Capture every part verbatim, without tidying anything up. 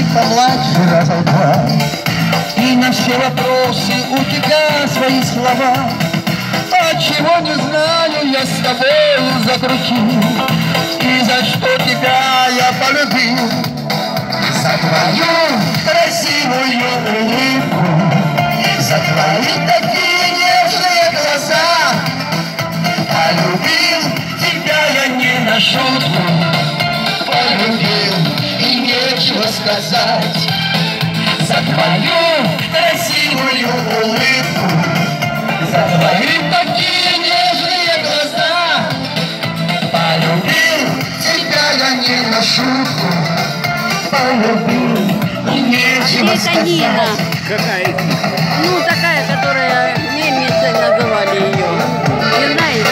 помладше раза два, и на все вопросы у тебя свои слова. А чего не знаю, я с тобою закрутил, и за что тебя я полюбил. За твою красивую улыбку, за твои такие нежные глаза. Полюбил тебя я не на шутку, полюбил и нечего сказать. За твою красивую улыбку, за твои такие нежные глаза. Полюбил тебя я не на шутку, полюбил и нечего сказать. Какая? Ну, такая, которая мельницей называли ее. Не знаешь?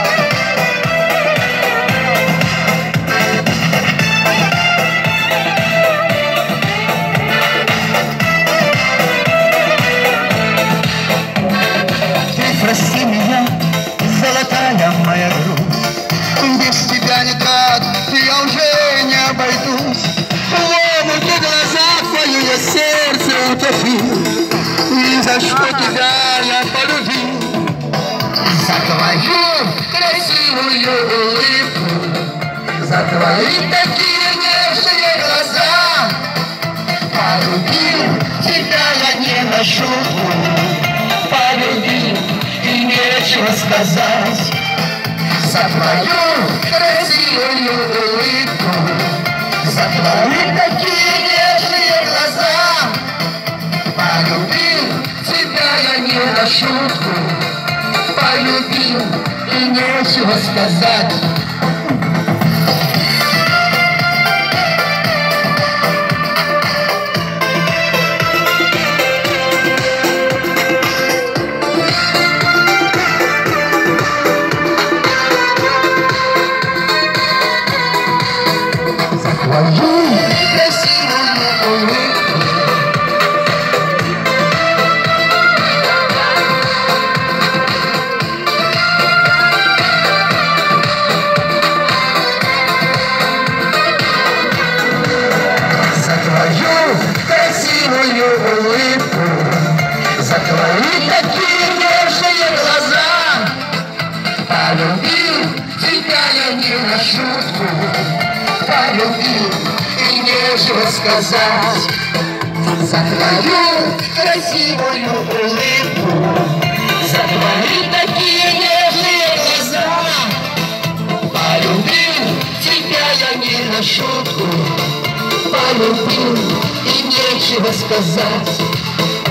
Прости меня, золотая моя грудь, без тебя никак я уже не обойдусь. В омуте глаза твою я сердце утопил, и за что тебя я полюбил. За твою красивую улыбку, за твои такие нежные глаза. Полюбил тебя я не на шутку, полюбил и нечего сказать. За твою красивую улыбку, за твои такие нежные глаза. Полюбил тебя я не на шутку, полюбил и нечего сказать. Твою красивую улыбку, за твою красивую улыбку, за твои такие нежные глаза. Полюбил тебя я не на шутку, полюбил и нечего сказать. За твою красивую улыбку, за твои такие нежные глаза. Полюбил тебя я не на шутку, полюбил и нечего сказать.